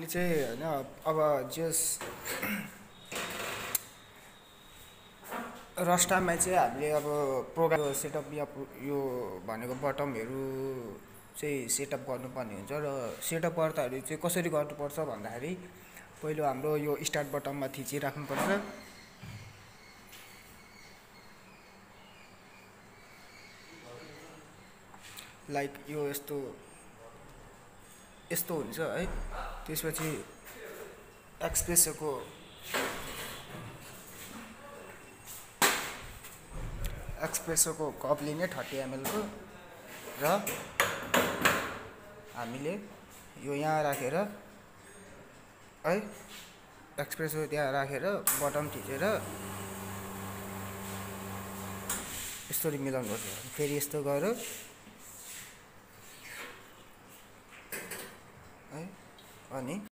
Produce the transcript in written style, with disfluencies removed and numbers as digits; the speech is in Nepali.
हामीले चाहिँ हैन अब जस रस्टामा चाहिँ हामीले अब प्रोग्राम सेटअप या यो भनेको बटमहरू चाहिँ सेटअप गर्नुपर्ने हुन्छ र सेटअप गर्दाखेरि चाहिँ कसरी गर्नुपर्छ भन्दाखेरि पहिलो हाम्रो यो स्टार्ट बटममा थिचिराख्नुपर्छ। लाइक यो यस्तो यस्तो हुन्छ है। त्यसपछि एक्सप्रेसोको कप लिने 30 ml को र हामीले यो यहाँ राखेर है एक्सप्रेसो त्यहाँ राखेर बटम थिचेर यसरी मिलाउनुपर्छ। फेरि यस्तो गरेर है अनि